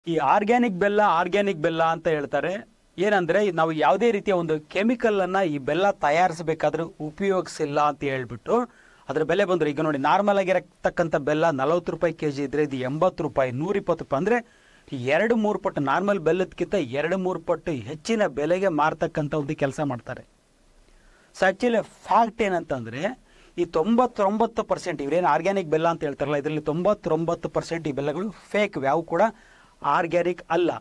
ಈ ಆರ್ಗ್ಯಾನಿಕ್ ಬೆಲ್ಲ ಅಂತ ಹೇಳ್ತಾರೆ. ಏನಂದ್ರೆ ನಾವು ಯಾವುದೇ ರೀತಿಯ ಒಂದು ಕೆಮಿಕಲ್ ಅನ್ನ ಈ ಬೆಲ್ಲ ತಯಾರಿಸಬೇಕಾದ್ರೆ ಉಪಯೋಗಿಸಿಲ್ಲ ಅಂತ ಹೇಳ್ಬಿಟ್ಟು ಅದ್ರ ಬೆಲೆ ಬಂದ್ರೆ ಈಗ ನೋಡಿ ನಾರ್ಮಲ್ ಆಗಿರತಕ್ಕಂಥ ಬೆಲ್ಲ 40 ರೂಪಾಯಿ ಕೆಜಿ ಇದ್ರೆ ಇದು 80 ರೂಪಾಯಿ 120 ರೂಪಾಯಿ ಅಂದ್ರೆ 2-3 ಪಟ್ಟು ನಾರ್ಮಲ್ ಬೆಲ್ಲದಕ್ಕಿಂತ 2-3 ಪಟ್ಟು ಹೆಚ್ಚಿನ ಬೆಲೆಗೆ ಮಾರ್ತಕ್ಕಂಥ ಒಂದು ಕೆಲಸ ಮಾಡ್ತಾರೆ. ಸೊ ಆಕ್ಚುಲಿ ಫ್ಯಾಕ್ಟ್ ಏನಂತಂದ್ರೆ ಈ 99% ಇವರೇನು ಆರ್ಗ್ಯಾನಿಕ್ ಬೆಲ್ಲ ಅಂತ ಹೇಳ್ತಾರಲ್ಲ ಇದರಲ್ಲಿ 99% ಈ ಬೆಲ್ಲಗಳು ಫೇಕ್, ಯಾವ ಕೂಡ ಆರ್ಗ್ಯಾನಿಕ್ ಅಲ್ಲ.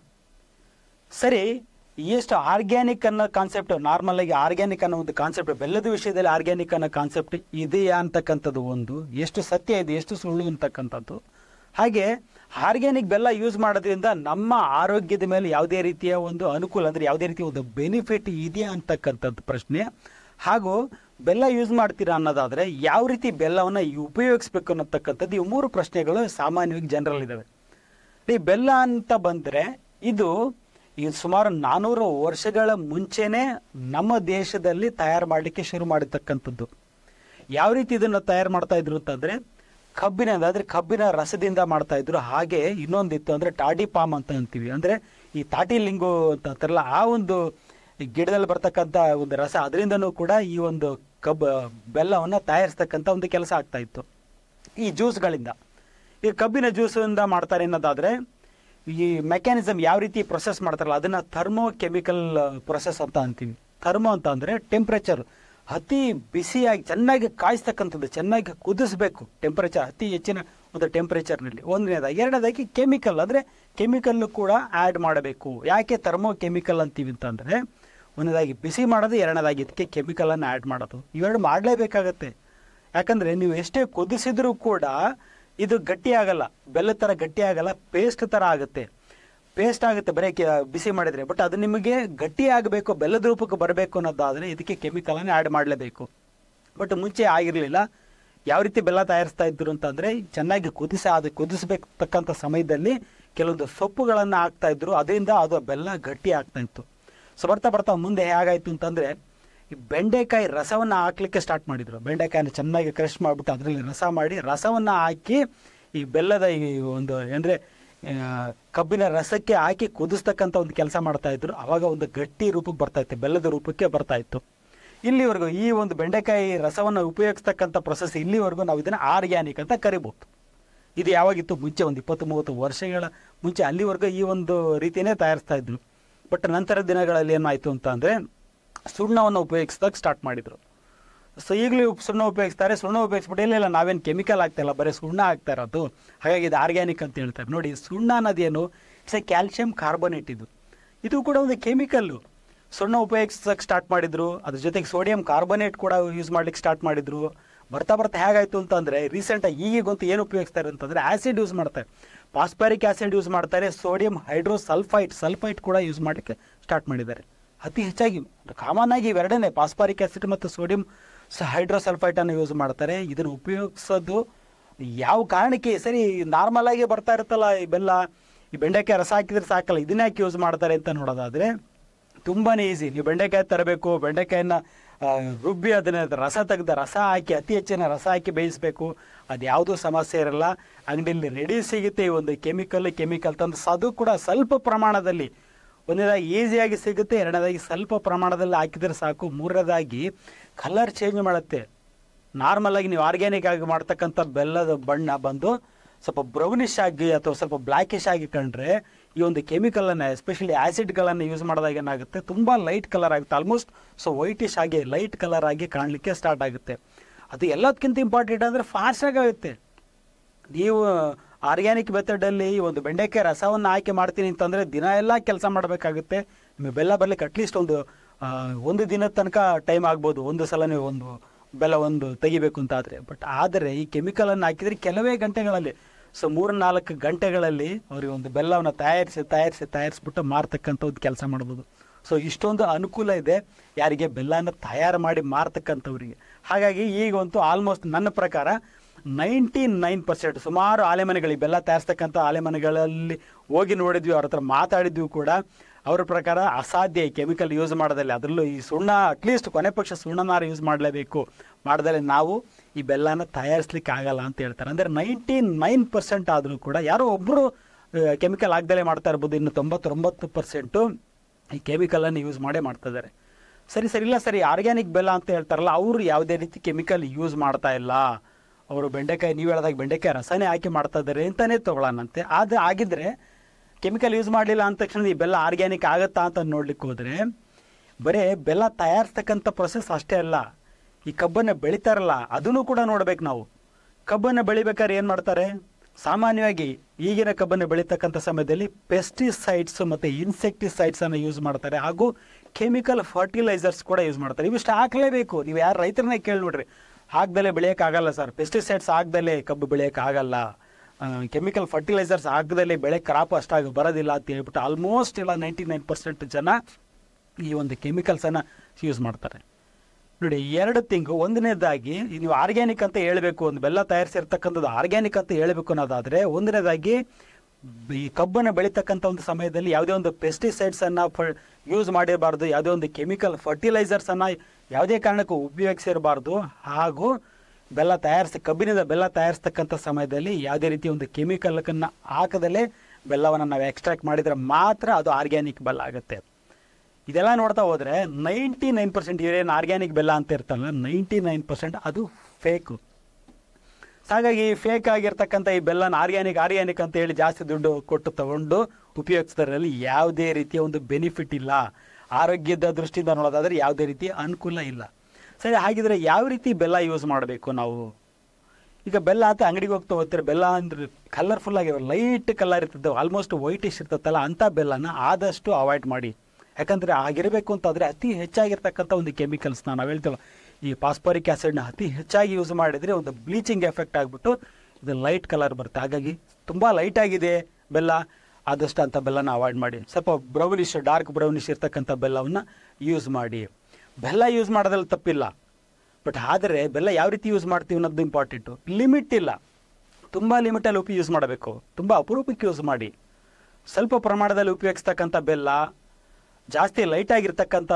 ಸರಿ, ಎಷ್ಟು ಆರ್ಗ್ಯಾನಿಕ್ ಅನ್ನೋ ಕಾನ್ಸೆಪ್ಟ್, ನಾರ್ಮಲ್ ಆಗಿ ಆರ್ಗ್ಯಾನಿಕ್ ಅನ್ನೋ ಒಂದು ಕಾನ್ಸೆಪ್ಟ್, ಬೆಲ್ಲದ ವಿಷಯದಲ್ಲಿ ಆರ್ಗ್ಯಾನಿಕ್ ಅನ್ನೋ ಕಾನ್ಸೆಪ್ಟ್ ಇದೆಯಾ ಅಂತಕ್ಕಂಥದ್ದು ಒಂದು, ಎಷ್ಟು ಸತ್ಯ ಇದೆ ಎಷ್ಟು ಸುಳ್ಳು ಅಂತಕ್ಕಂಥದ್ದು. ಹಾಗೆ ಆರ್ಗ್ಯಾನಿಕ್ ಬೆಲ್ಲ ಯೂಸ್ ಮಾಡೋದ್ರಿಂದ ನಮ್ಮ ಆರೋಗ್ಯದ ಮೇಲೆ ಯಾವುದೇ ರೀತಿಯ ಒಂದು ಅನುಕೂಲ ಅಂದರೆ ಯಾವುದೇ ರೀತಿಯ ಒಂದು ಬೆನಿಫಿಟ್ ಇದೆಯಾ ಅಂತಕ್ಕಂಥದ್ದು ಪ್ರಶ್ನೆ. ಹಾಗೂ ಬೆಲ್ಲ ಯೂಸ್ ಮಾಡ್ತೀರಾ ಅನ್ನೋದಾದರೆ ಯಾವ ರೀತಿ ಬೆಲ್ಲವನ್ನು ಉಪಯೋಗಿಸ್ಬೇಕು ಅನ್ನತಕ್ಕಂಥದ್ದು ಇವು 3 ಪ್ರಶ್ನೆಗಳು ಸಾಮಾನ್ಯವಾಗಿ ಜನರಲ್ ಇದ್ದಾವೆ. ಈ ಬೆಲ್ಲ ಅಂತ ಬಂದರೆ ಇದು ಸುಮಾರು 400 ವರ್ಷಗಳ ಮುಂಚೆನೇ ನಮ್ಮ ದೇಶದಲ್ಲಿ ತಯಾರು ಮಾಡಲಿಕ್ಕೆ ಶುರು ಮಾಡಿರ್ತಕ್ಕಂಥದ್ದು. ಯಾವ ರೀತಿ ಇದನ್ನು ತಯಾರು ಮಾಡ್ತಾ ಇದ್ರು ಅಂತಂದರೆ ಕಬ್ಬಿನ ರಸದಿಂದ ಮಾಡ್ತಾ ಇದ್ರು. ಹಾಗೆ ಇನ್ನೊಂದಿತ್ತು ಅಂದರೆ ಟಾಡಿ ಪಾಮ್ ಅಂತ ಅಂತೀವಿ, ಅಂದರೆ ಈ ತಾಟಿ ಲಿಂಗು ಅಂತ ಅಂತಾರಲ್ಲ ಆ ಒಂದು ಗಿಡದಲ್ಲಿ ಬರ್ತಕ್ಕಂಥ ಒಂದು ರಸ, ಅದರಿಂದನೂ ಕೂಡ ಈ ಒಂದು ಬೆಲ್ಲವನ್ನು ತಯಾರಿಸ್ತಕ್ಕಂಥ ಒಂದು ಕೆಲಸ ಆಗ್ತಾ ಇತ್ತು ಈ ಜ್ಯೂಸ್ಗಳಿಂದ. ಈ ಕಬ್ಬಿನ ಜ್ಯೂಸಿಂದ ಮಾಡ್ತಾರೆ ಅನ್ನೋದಾದರೆ ಈ ಮೆಕ್ಯಾನಿಸಮ್ ಯಾವ ರೀತಿ ಪ್ರೊಸೆಸ್ ಮಾಡ್ತಾರಲ್ಲ ಅದನ್ನು ಥರ್ಮೋ ಕೆಮಿಕಲ್ ಪ್ರೊಸೆಸ್ ಅಂತ ಅಂತೀವಿ. ಥರ್ಮೋ ಅಂತ ಅಂದರೆ ಟೆಂಪ್ರೇಚರ್ ಅತಿ ಬಿಸಿಯಾಗಿ ಚೆನ್ನಾಗಿ ಕಾಯಿಸ್ತಕ್ಕಂಥದ್ದು, ಚೆನ್ನಾಗಿ ಕುದಿಸ್ಬೇಕು, ಟೆಂಪ್ರೇಚರ್ ಅತಿ ಹೆಚ್ಚಿನ ಒಂದು ಟೆಂಪ್ರೇಚರ್ನಲ್ಲಿ. ಎರಡನೇದಾಗಿ ಕೆಮಿಕಲ್, ಅಂದರೆ ಕೆಮಿಕಲ್ಲು ಕೂಡ ಆ್ಯಡ್ ಮಾಡಬೇಕು. ಯಾಕೆ ಥರ್ಮೋ ಕೆಮಿಕಲ್ ಅಂತೀವಿ ಅಂತಂದರೆ ಒಂದನೇದಾಗಿ ಬಿಸಿ ಮಾಡೋದು, ಎರಡನೇದಾಗಿ ಇದಕ್ಕೆ ಕೆಮಿಕಲನ್ನು ಆ್ಯಡ್ ಮಾಡೋದು. ಇವೆರಡು ಮಾಡಲೇಬೇಕಾಗತ್ತೆ. ಯಾಕಂದರೆ ನೀವು ಎಷ್ಟೇ ಕುದಿಸಿದ್ರೂ ಕೂಡ ಇದು ಗಟ್ಟಿ ಆಗಲ್ಲ, ಬೆಲ್ಲ ಥರ ಗಟ್ಟಿ ಆಗಲ್ಲ, ಪೇಸ್ಟ್ ಥರ ಆಗುತ್ತೆ. ಪೇಸ್ಟ್ ಆಗುತ್ತೆ ಬರೀ ಬಿಸಿ ಮಾಡಿದರೆ. ಬಟ್ ಅದು ನಿಮಗೆ ಗಟ್ಟಿ ಆಗಬೇಕು, ಬೆಲ್ಲದ ರೂಪಕ್ಕೆ ಬರಬೇಕು ಅನ್ನೋದಾದರೆ ಇದಕ್ಕೆ ಕೆಮಿಕಲನ್ನು ಆ್ಯಡ್ ಮಾಡಲೇಬೇಕು. ಬಟ್ ಮುಂಚೆ ಆಗಿರಲಿಲ್ಲ. ಯಾವ ರೀತಿ ಬೆಲ್ಲ ತಯಾರಿಸ್ತಾ ಇದ್ರು ಅಂತಂದರೆ ಚೆನ್ನಾಗಿ ಕುದಿಸಬೇಕತಕ್ಕಂಥ ಸಮಯದಲ್ಲಿ ಕೆಲವೊಂದು ಸೊಪ್ಪುಗಳನ್ನು ಹಾಕ್ತಾಯಿದ್ರು, ಅದರಿಂದ ಅದು ಬೆಲ್ಲ ಗಟ್ಟಿ ಆಗ್ತಾಯಿತ್ತು. ಸೊ ಬರ್ತಾ ಮುಂದೆ ಹೇಗಾಯಿತು ಅಂತಂದರೆ ಈ ಬೆಂಡೆಕಾಯಿ ರಸವನ್ನು ಹಾಕ್ಲಿಕ್ಕೆ ಸ್ಟಾರ್ಟ್ ಮಾಡಿದರು. ಬೆಂಡೆಕಾಯಿನ ಚೆನ್ನಾಗಿ ಕ್ರಷ್ ಮಾಡಿಬಿಟ್ಟು ಅದರಲ್ಲಿ ರಸವನ್ನು ಹಾಕಿ ಈ ಬೆಲ್ಲದ ಈ ಒಂದು ಅಂದರೆ ಕಬ್ಬಿನ ರಸಕ್ಕೆ ಹಾಕಿ ಕುದಿಸ್ತಕ್ಕಂಥ ಒಂದು ಕೆಲಸ ಮಾಡ್ತಾಯಿದ್ರು. ಆವಾಗ ಒಂದು ಗಟ್ಟಿ ರೂಪಕ್ಕೆ ಬರ್ತಾಯಿತ್ತು, ಬೆಲ್ಲದ ರೂಪಕ್ಕೆ ಬರ್ತಾಯಿತ್ತು. ಇಲ್ಲಿವರೆಗೂ ಈ ಒಂದು ಬೆಂಡೆಕಾಯಿ ರಸವನ್ನು ಉಪಯೋಗಿಸ್ತಕ್ಕಂಥ ಪ್ರೊಸೆಸ್ ಇಲ್ಲಿವರೆಗೂ ನಾವು ಇದನ್ನು ಆರ್ಗ್ಯಾನಿಕ್ ಅಂತ ಕರಿಬೋದು. ಇದು ಯಾವಾಗಿತ್ತು? ಮುಂಚೆ ಒಂದು 20-30 ವರ್ಷಗಳ ಮುಂಚೆ ಅಲ್ಲಿವರೆಗೂ ಈ ಒಂದು ರೀತಿಯೇ ತಯಾರಿಸ್ತಾ ಇದ್ರು. ಬಟ್ ನಂತರ ದಿನಗಳಲ್ಲಿ ಏನಾಯಿತು ಅಂತ ಅಂದರೆ ಸುಣ್ಣವನ್ನು ಉಪಯೋಗಿಸೋದಕ್ಕೆ ಸ್ಟಾರ್ಟ್ ಮಾಡಿದರು. ಸೊ ಈಗಲೂ ಸುಣ್ಣ ಉಪಯೋಗಿಸ್ತಾರೆ. ಸುಣ್ಣ ಉಪಯೋಗಿಸ್ಬಿಟ್ಟು ಇಲ್ಲ ನಾವೇನು ಕೆಮಿಕಲ್ ಆಗ್ತಾಯಿಲ್ಲ, ಬರೀ ಸುಣ್ಣ ಆಗ್ತಾ ಇರೋದು, ಹಾಗಾಗಿ ಇದು ಆರ್ಗ್ಯಾನಿಕ್ ಅಂತ ಹೇಳ್ತಾರೆ. ನೋಡಿ, ಸುಣ್ಣ ಅನ್ನೋದೇನು? It's a calcium carbonate. ಇದು ಕೂಡ ಒಂದು ಕೆಮಿಕಲ್ಲು. ಸುಣ್ಣ ಉಪಯೋಗಿಸೋಕ್ಕೆ ಸ್ಟಾರ್ಟ್ ಮಾಡಿದರು, ಅದ್ರ ಜೊತೆಗೆ ಸೋಡಿಯಂ ಕಾರ್ಬೋನೇಟ್ ಕೂಡ ಯೂಸ್ ಮಾಡ್ಲಿಕ್ಕೆ ಸ್ಟಾರ್ಟ್ ಮಾಡಿದರು. ಬರ್ತಾ ಹೇಗಾಯಿತು ಅಂತಂದರೆ ರೀಸೆಂಟಾಗಿ ಈಗಂತೂ ಏನು ಉಪಯೋಗಿಸ್ತಾರೆ ಅಂತಂದರೆ ಆ್ಯಸಿಡ್ ಯೂಸ್ ಮಾಡ್ತಾರೆ, ಫಾಸ್ಫರಿಕ್ ಆ್ಯಸಿಡ್ ಯೂಸ್ ಮಾಡ್ತಾರೆ, ಸೋಡಿಯಂ ಸಲ್ಫೈಟ್ ಕೂಡ ಯೂಸ್ ಮಾಡಲಿಕ್ಕೆ ಸ್ಟಾರ್ಟ್ ಮಾಡಿದ್ದಾರೆ. ಅತಿ ಹೆಚ್ಚಾಗಿ ಕಾಮನ್ ಆಗಿ ಇವೆರಡನೇ, ಫಾಸ್ಫರಿಕ್ ಆ್ಯಸಿಡ್ ಮತ್ತು ಸೋಡಿಯಂ ಹೈಡ್ರೋಸಲ್ಫೈಟನ್ನು ಯೂಸ್ ಮಾಡ್ತಾರೆ. ಇದನ್ನು ಉಪಯೋಗಿಸೋದು ಯಾವ ಕಾರಣಕ್ಕೆ? ಸರಿ, ನಾರ್ಮಲ್ ಆಗಿ ಬರ್ತಾ ಇರುತ್ತಲ್ಲ ಈ ಬೆಲ್ಲ, ಈ ಬೆಂಡೆಕಾಯಿ ರಸ ಹಾಕಿದ್ರೆ ಸಾಕಲ್ಲ, ಇದನ್ನ ಯಾಕೆ ಯೂಸ್ ಮಾಡ್ತಾರೆ ಅಂತ ನೋಡೋದಾದರೆ ತುಂಬಾ ಈಸಿ. ನೀವು ಬೆಂಡೆಕಾಯಿ ತರಬೇಕು, ಬೆಂಡೆಕಾಯಿನ ರುಬ್ಬಿ ಅದನ್ನ ರಸ ಹಾಕಿ ಅತಿ ಹೆಚ್ಚಿನ ರಸ ಹಾಕಿ ಬೇಯಿಸಬೇಕು, ಅದು ಯಾವುದೂ ಸಮಸ್ಯೆ ಇರಲ್ಲ. ಅಂಗಡಿಯಲ್ಲಿ ರೆಡಿ ಸಿಗುತ್ತೆ. ಈ ಒಂದು ಕೆಮಿಕಲ್ ತಂದು ಅದು ಕೂಡ ಸ್ವಲ್ಪ ಪ್ರಮಾಣದಲ್ಲಿ, ಒಂದನೇದಾಗಿ ಈಸಿಯಾಗಿ ಸಿಗುತ್ತೆ, ಎರಡನೇದಾಗಿ ಸ್ವಲ್ಪ ಪ್ರಮಾಣದಲ್ಲಿ ಹಾಕಿದರೆ ಸಾಕು, ಮೂರನೇದಾಗಿ ಕಲರ್ ಚೇಂಜ್ ಮಾಡುತ್ತೆ. ನಾರ್ಮಲಾಗಿ ನೀವು ಆರ್ಗ್ಯಾನಿಕ್ ಆಗಿ ಮಾಡ್ತಕ್ಕಂಥ ಬೆಲ್ಲದ ಬಣ್ಣ ಬಂದು ಸ್ವಲ್ಪ ಬ್ರೌನಿಶ್ ಆಗಿ ಅಥವಾ ಸ್ವಲ್ಪ ಬ್ಲ್ಯಾಕಿಶ್ ಆಗಿ ಕಂಡ್ರೆ ಈ ಒಂದು ಕೆಮಿಕಲನ್ನು ಎಸ್ಪೆಷಲಿ ಆ್ಯಸಿಡ್ಗಳನ್ನು ಯೂಸ್ ಮಾಡಿದಾಗ ಏನಾಗುತ್ತೆ, ತುಂಬ ಲೈಟ್ ಕಲರ್ ಆಗುತ್ತೆ, ಆಲ್ಮೋಸ್ಟ್ ಸೊ ವೈಟಿಶ್ ಆಗಿ ಲೈಟ್ ಕಲರ್ ಆಗಿ ಕಾಣಲಿಕ್ಕೆ ಸ್ಟಾರ್ಟ್ ಆಗುತ್ತೆ. ಅದು ಎಲ್ಲದಕ್ಕಿಂತ ಇಂಪಾರ್ಟೆಂಟ್ ಅಂದರೆ ಫಾಸ್ಟಾಗಿ ಆಗುತ್ತೆ. ನೀವು ಆರ್ಗ್ಯಾನಿಕ್ ಮೆಥಡಲ್ಲಿ ಈ ಒಂದು ಬೆಂಡೆಕಾಯಿ ರಸವನ್ನು ಹಾಕಿ ಮಾಡ್ತೀನಿ ಅಂತಂದರೆ ದಿನ ಎಲ್ಲ ಕೆಲಸ ಮಾಡಬೇಕಾಗುತ್ತೆ. ನಿಮಗೆ ಬೆಲ್ಲ ಬರಲಿಕ್ಕೆ ಅಟ್ಲೀಸ್ಟ್ ಒಂದು ದಿನದ ತನಕ ಟೈಮ್ ಆಗ್ಬೋದು, ಒಂದು ಸಲ ನೀವು ಒಂದು ಬೆಲ್ಲ ತೆಗಿಬೇಕು ಅಂತ ಆದರೆ ಈ ಕೆಮಿಕಲನ್ನು ಹಾಕಿದರೆ ಕೆಲವೇ ಗಂಟೆಗಳಲ್ಲಿ, ಸೊ 3-4 ಗಂಟೆಗಳಲ್ಲಿ ಅವ್ರಿಗೆ ಒಂದು ಬೆಲ್ಲವನ್ನು ತಯಾರಿಸ್ಬಿಟ್ಟು ಮಾರ್ತಕ್ಕಂಥ ಒಂದು ಕೆಲಸ ಮಾಡ್ಬೋದು. ಸೊ ಇಷ್ಟೊಂದು ಅನುಕೂಲ ಇದೆ ಯಾರಿಗೆ ಬೆಲ್ಲನ ತಯಾರು ಮಾಡಿ ಮಾರ್ತಕ್ಕಂಥವ್ರಿಗೆ. ಹಾಗಾಗಿ ಈಗಂತೂ ಆಲ್ಮೋಸ್ಟ್ ನನ್ನ ಪ್ರಕಾರ 99% ಸುಮಾರು ಆಲೆಮನೆಗಳು ಬೆಲ್ಲ ತಯಾರಿಸ್ತಕ್ಕಂಥ ಆಲೆಮನೆಗಳಲ್ಲಿ ಹೋಗಿ ನೋಡಿದ್ವಿ, ಅವ್ರ ಹತ್ರ ಮಾತಾಡಿದ್ವಿ ಕೂಡ. ಅವ್ರ ಪ್ರಕಾರ ಅಸಾಧ್ಯ ಈ ಕೆಮಿಕಲ್ ಯೂಸ್ ಮಾಡೋದಲ್ಲಿ, ಅದರಲ್ಲೂ ಈ ಸುಣ್ಣ ಅಟ್ಲೀಸ್ಟ್ ಕೊನೆ ಪಕ್ಷ ಸುಣ್ಣನಾರು ಯೂಸ್ ಮಾಡಲೇಬೇಕು, ಮಾಡ್ದಲ್ಲಿ ನಾವು ಈ ಬೆಲ್ಲನ ತಯಾರಿಸ್ಲಿಕ್ಕೆ ಆಗಲ್ಲ ಅಂತ ಹೇಳ್ತಾರೆ. ಅಂದರೆ 99% ಆದರೂ ಕೂಡ ಯಾರೋ ಒಬ್ಬರು ಕೆಮಿಕಲ್ ಆಗ್ದಲೇ ಮಾಡ್ತಾ ಇರ್ಬೋದು, ಇನ್ನು 99% ಈ ಕೆಮಿಕಲನ್ನು ಯೂಸ್ ಮಾಡೇ ಮಾಡ್ತಾ ಇದ್ದಾರೆ. ಸರಿ ಇಲ್ಲ ಸರಿ, ಆರ್ಗ್ಯಾನಿಕ್ ಬೆಲ್ಲ ಅಂತ ಹೇಳ್ತಾರಲ್ಲ, ಅವರು ಯಾವುದೇ ರೀತಿ ಕೆಮಿಕಲ್ ಯೂಸ್ ಮಾಡ್ತಾ ಇಲ್ಲ, ಅವರು ಬೆಂಡೆಕಾಯಿ, ನೀವು ಹೇಳಿದಾಗ ಬೆಂಡೆಕಾಯಿ ರಸನೇ ಹಾಕಿ ಮಾಡ್ತಾ ಇದ್ದಾರೆ ಅಂತಲೇ ತೊಗೊಳ್ಳೋಣಂತೆ. ಆದರೆ ಆಗಿದ್ದರೆ ಕೆಮಿಕಲ್ ಯೂಸ್ ಮಾಡಲಿಲ್ಲ ಅಂದ ತಕ್ಷಣ ಈ ಬೆಲ್ಲ ಆರ್ಗ್ಯಾನಿಕ್ ಆಗುತ್ತಾ ಅಂತ ನೋಡ್ಲಿಕ್ಕೆ ಹೋದರೆ, ಬರೀ ಬೆಲ್ಲ ತಯಾರಿಸ್ತಕ್ಕಂಥ ಪ್ರೊಸೆಸ್ ಅಷ್ಟೇ ಅಲ್ಲ, ಈ ಕಬ್ಬನ್ನು ಬೆಳಿತಾರಲ್ಲ ಅದನ್ನು ಕೂಡ ನೋಡ್ಬೇಕು ನಾವು. ಕಬ್ಬನ್ನು ಬೆಳಿಬೇಕಾದ್ರೆ ಏನು ಮಾಡ್ತಾರೆ, ಸಾಮಾನ್ಯವಾಗಿ ಈಗಿನ ಕಬ್ಬನ್ನು ಬೆಳೀತಕ್ಕಂಥ ಸಮಯದಲ್ಲಿ ಪೆಸ್ಟಿಸೈಡ್ಸ್ ಮತ್ತು ಇನ್ಸೆಕ್ಟಿಸೈಡ್ಸನ್ನು ಯೂಸ್ ಮಾಡ್ತಾರೆ, ಹಾಗೂ ಕೆಮಿಕಲ್ ಫರ್ಟಿಲೈಸರ್ಸ್ ಕೂಡ ಯೂಸ್ ಮಾಡ್ತಾರೆ. ಇವಿಷ್ಟು ಹಾಕಲೇಬೇಕು. ನೀವು ಯಾರು ರೈತರನ್ನೇ ಕೇಳಿ ನೋಡ್ರಿ, ಹಾಕ್ದಲೇ ಬೆಳೆಯೋಕ್ಕಾಗಲ್ಲ ಸರ್, ಪೆಸ್ಟಿಸೈಡ್ಸ್ ಹಾಕ್ದಲೇ ಕಬ್ಬು ಬೆಳೆಯೋಕ್ಕಾಗಲ್ಲ, ಕೆಮಿಕಲ್ ಫರ್ಟಿಲೈಸರ್ಸ್ ಹಾಕ್ದಲೇ ಬೆಳೆ ಕ್ರಾಪ್ ಅಷ್ಟಾಗಿ ಬರೋದಿಲ್ಲ ಅಂತ ಹೇಳ್ಬಿಟ್ಟು ಆಲ್ಮೋಸ್ಟ್ ಎಲ್ಲ 99% ಜನ ಈ ಒಂದು ಕೆಮಿಕಲ್ಸನ್ನು ಯೂಸ್ ಮಾಡ್ತಾರೆ. ನೋಡಿ, 2 ಥಿಂಗು. ಒಂದನೇದಾಗಿ ನೀವು ಆರ್ಗ್ಯಾನಿಕ್ ಅಂತ ಹೇಳಬೇಕು, ಒಂದು ಬೆಲ್ಲ ತಯಾರಿಸಿರ್ತಕ್ಕಂಥದ್ದು ಆರ್ಗ್ಯಾನಿಕ್ ಅಂತ ಹೇಳಬೇಕು ಅನ್ನೋದಾದರೆ, ಒಂದನೇದಾಗಿ ಈ ಕಬ್ಬನ್ನು ಬೆಳೀತಕ್ಕಂಥ ಒಂದು ಸಮಯದಲ್ಲಿ ಯಾವುದೇ ಒಂದು ಪೆಸ್ಟಿಸೈಡ್ಸನ್ನು ಯೂಸ್ ಮಾಡಿರಬಾರ್ದು, ಯಾವುದೇ ಒಂದು ಕೆಮಿಕಲ್ ಫರ್ಟಿಲೈಸರ್ಸನ್ನು ಯಾವುದೇ ಕಾರಣಕ್ಕೂ ಉಪಯೋಗಿಸಿರಬಾರ್ದು, ಹಾಗೂ ಕಬ್ಬಿನಿಂದ ಬೆಲ್ಲ ತಯಾರಿಸ್ತಕ್ಕಂಥ ಸಮಯದಲ್ಲಿ ಯಾವುದೇ ರೀತಿಯ ಒಂದು ಕೆಮಿಕಲನ್ನು ಹಾಕದಲ್ಲೇ ಬೆಲ್ಲವನ್ನು ನಾವು ಎಕ್ಸ್ಟ್ರಾಕ್ಟ್ ಮಾಡಿದರೆ ಮಾತ್ರ ಅದು ಆರ್ಗ್ಯಾನಿಕ್ ಬೆಲ್ಲ ಆಗುತ್ತೆ. ಇದೆಲ್ಲ ನೋಡ್ತಾ ಹೋದರೆ 99% ಇವೇನು ಆರ್ಗ್ಯಾನಿಕ್ ಬೆಲ್ಲ ಅಂತ ಇರ್ತಲ್ಲ, 99% ಅದು ಫೇಕು. ಹಾಗಾಗಿ ಫೇಕ್ ಆಗಿರ್ತಕ್ಕಂಥ ಈ ಬೆಲ್ಲನ ಆರ್ಗ್ಯಾನಿಕ್ ಅಂತ ಹೇಳಿ ಜಾಸ್ತಿ ದುಡ್ಡು ಕೊಟ್ಟು ತಗೊಂಡು ಉಪಯೋಗಿಸೋದ್ರಲ್ಲಿ ಯಾವುದೇ ರೀತಿಯ ಒಂದು ಬೆನಿಫಿಟ್ ಇಲ್ಲ. ಆರೋಗ್ಯದ ದೃಷ್ಟಿಯಿಂದ ನೋಡೋದಾದರೆ ಯಾವುದೇ ರೀತಿಯ ಅನುಕೂಲ ಇಲ್ಲ. ಸರಿ, ಹಾಗಿದ್ರೆ ಯಾವ ರೀತಿ ಬೆಲ್ಲ ಯೂಸ್ ಮಾಡಬೇಕು ನಾವು? ಈಗ ಬೆಲ್ಲ ಅಂತ ಅಂಗಡಿಗೆ ಹೋಗ್ತಾ ಹೋಗ್ತಾರೆ, ಬೆಲ್ಲ ಅಂದರೆ ಕಲರ್ಫುಲ್ ಆಗಿರೋ ಲೈಟ್ ಕಲರ್ ಇರ್ತದೆ, ಆಲ್ಮೋಸ್ಟ್ ವೈಟಿಶ್ ಇರ್ತದಲ್ಲ, ಅಂಥ ಬೆಲ್ಲನ ಆದಷ್ಟು ಅವಾಯ್ಡ್ ಮಾಡಿ. ಯಾಕಂದರೆ ಆಗಿರಬೇಕು ಅಂತಾದರೆ ಅತಿ ಹೆಚ್ಚಾಗಿರ್ತಕ್ಕಂಥ ಒಂದು ಕೆಮಿಕಲ್ಸ್ನ ನಾವು ಹೇಳ್ತೇವೆ, ಈ ಫಾಸ್ಫರಿಕ್ ಆ್ಯಸಿಡ್ನ ಅತಿ ಹೆಚ್ಚಾಗಿ ಯೂಸ್ ಮಾಡಿದರೆ ಒಂದು ಬ್ಲೀಚಿಂಗ್ ಎಫೆಕ್ಟ್ ಆಗಿಬಿಟ್ಟು ಇದು ಲೈಟ್ ಕಲರ್ ಬರುತ್ತೆ. ಹಾಗಾಗಿ ತುಂಬ ಲೈಟಾಗಿದೆ ಬೆಲ್ಲ, ಆದಷ್ಟು ಅಂಥ ಬೆಲ್ಲನ ಅವಾಯ್ಡ್ ಮಾಡಿ. ಸ್ವಲ್ಪ ಬ್ರೌನಿಶ್, ಡಾರ್ಕ್ ಬ್ರೌನಿಶ್ ಇರ್ತಕ್ಕಂಥ ಬೆಲ್ಲವನ್ನು ಯೂಸ್ ಮಾಡಿ. ಬೆಲ್ಲ ಯೂಸ್ ಮಾಡೋದ್ರಲ್ಲಿ ತಪ್ಪಿಲ್ಲ, ಬಟ್ ಆದರೆ ಬೆಲ್ಲ ಯಾವ ರೀತಿ ಯೂಸ್ ಮಾಡ್ತೀವಿ ಅನ್ನೋದು ಇಂಪಾರ್ಟೆಂಟು. ಲಿಮಿಟ್ ಇಲ್ಲ, ತುಂಬ ಲಿಮಿಟಲ್ಲಿ ಯೂಸ್ ಮಾಡಬೇಕು, ತುಂಬ ಅಪರೂಪಕ್ಕೆ ಯೂಸ್ ಮಾಡಿ. ಸ್ವಲ್ಪ ಪ್ರಮಾಣದಲ್ಲಿ ಉಪಯೋಗಿಸ್ತಕ್ಕಂಥ ಬೆಲ್ಲ, ಜಾಸ್ತಿ ಲೈಟಾಗಿ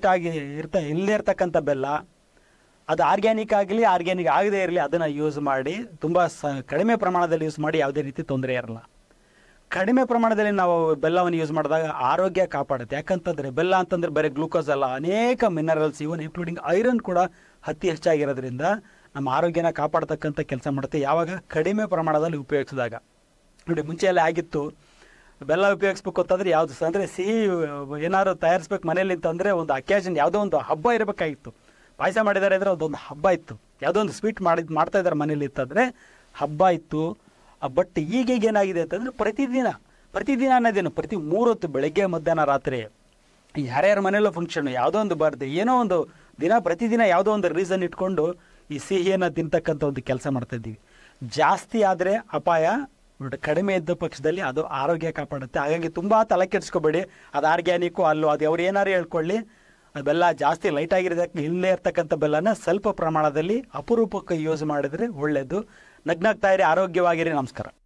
ಇಲ್ಲದೇ ಇರ್ತಕ್ಕಂಥ ಬೆಲ್ಲ, ಅದು ಆರ್ಗ್ಯಾನಿಕ್ ಆಗಲಿ ಆರ್ಗ್ಯಾನಿಕ್ ಆಗದೇ ಇರಲಿ ಅದನ್ನು ಯೂಸ್ ಮಾಡಿ. ತುಂಬ ಕಡಿಮೆ ಪ್ರಮಾಣದಲ್ಲಿ ಯೂಸ್ ಮಾಡಿ, ಯಾವುದೇ ರೀತಿ ತೊಂದರೆ ಇರಲ್ಲ. ಕಡಿಮೆ ಪ್ರಮಾಣದಲ್ಲಿ ನಾವು ಬೆಲ್ಲವನ್ನು ಯೂಸ್ ಮಾಡಿದಾಗ ಆರೋಗ್ಯ ಕಾಪಾಡುತ್ತೆ. ಯಾಕಂತಂದರೆ ಬೆಲ್ಲ ಅಂತಂದರೆ ಬರೀ ಗ್ಲೂಕೋಸ್ ಅಲ್ಲ, ಅನೇಕ ಮಿನರಲ್ಸ್, ಇವನ್ ಇನ್ಕ್ಲೂಡಿಂಗ್ ಐರನ್ ಕೂಡ ಅತಿ ಹೆಚ್ಚಾಗಿರೋದ್ರಿಂದ ನಮ್ಮ ಆರೋಗ್ಯನ ಕಾಪಾಡ್ತಕ್ಕಂಥ ಕೆಲಸ ಮಾಡುತ್ತೆ, ಯಾವಾಗ ಕಡಿಮೆ ಪ್ರಮಾಣದಲ್ಲಿ ಉಪಯೋಗಿಸಿದಾಗ. ನೋಡಿ, ಮುಂಚೆ ಎಲ್ಲ ಆಗಿತ್ತು, ಬೆಲ್ಲ ಉಪಯೋಗಿಸ್ಬೇಕು ಅಂತಂದರೆ ಯಾವುದು ಅಂದರೆ ಸಿಹಿ ಏನಾದ್ರು ತಯಾರಿಸ್ಬೇಕು ಮನೇಲಿ ಅಂತಂದರೆ ಒಂದು ಅಕೇಶನ್, ಯಾವುದೋ ಒಂದು ಹಬ್ಬ ಇರಬೇಕಾಗಿತ್ತು. ಪಾಯಸ ಮಾಡಿದ್ದಾರೆ ಅಂದರೆ ಅದೊಂದು ಹಬ್ಬ ಇತ್ತು, ಯಾವುದೋ ಒಂದು ಸ್ವೀಟ್ ಮಾಡ್ತಾ ಇದ್ದಾರೆ ಮನೇಲಿ ಇತ್ತಂದರೆ ಹಬ್ಬ ಇತ್ತು. ಬಟ್ ಈಗ ಏನಾಗಿದೆ ಅಂತಂದರೆ ಪ್ರತಿದಿನ ಅನ್ನೋದೇನು, ಪ್ರತಿ 3 ಹೊತ್ತು, ಬೆಳಗ್ಗೆ ಮಧ್ಯಾಹ್ನ ರಾತ್ರಿ, ಯಾರ್ಯಾರ ಮನೇಲೂ ಫಂಕ್ಷನು, ಯಾವುದೋ ಒಂದು ಬರ್ದೆ, ಏನೋ ಒಂದು ದಿನ ಪ್ರತಿದಿನ ಯಾವುದೋ ಒಂದು ರೀಸನ್ ಇಟ್ಕೊಂಡು ಈ ಸಿಹಿಯನ್ನು ತಿಂತಕ್ಕಂಥ ಒಂದು ಕೆಲಸ ಮಾಡ್ತಾಯಿದ್ದೀವಿ. ಜಾಸ್ತಿ ಆದರೆ ಅಪಾಯ, ಕಡಿಮೆ ಇದ್ದ ಪಕ್ಷದಲ್ಲಿ ಅದು ಆರೋಗ್ಯ ಕಾಪಾಡುತ್ತೆ. ಹಾಗಾಗಿ ತುಂಬ ತಲೆ ಕೆಡಿಸ್ಕೋಬೇಡಿ, ಅದು ಆರ್ಗ್ಯಾನಿಕ್ಕು ಅಲ್ಲೋ, ಅದು ಅವ್ರು ಏನಾರು ಹೇಳ್ಕೊಳ್ಳಿ, ಬೆಲ್ಲ ಜಾಸ್ತಿ ಲೈಟಾಗಿರೋದಕ್ಕೆ ಇಲ್ಲೇ ಇರ್ತಕ್ಕಂಥ ಬೆಲ್ಲನ ಸ್ವಲ್ಪ ಪ್ರಮಾಣದಲ್ಲಿ ಅಪರೂಪಕ್ಕೆ ಯೂಸ್ ಮಾಡಿದರೆ ಒಳ್ಳೆಯದು. ನಗ್ನಾಗ್ತಾ ಇರಿ, ಆರೋಗ್ಯವಾಗಿರಿ. ನಮಸ್ಕಾರ.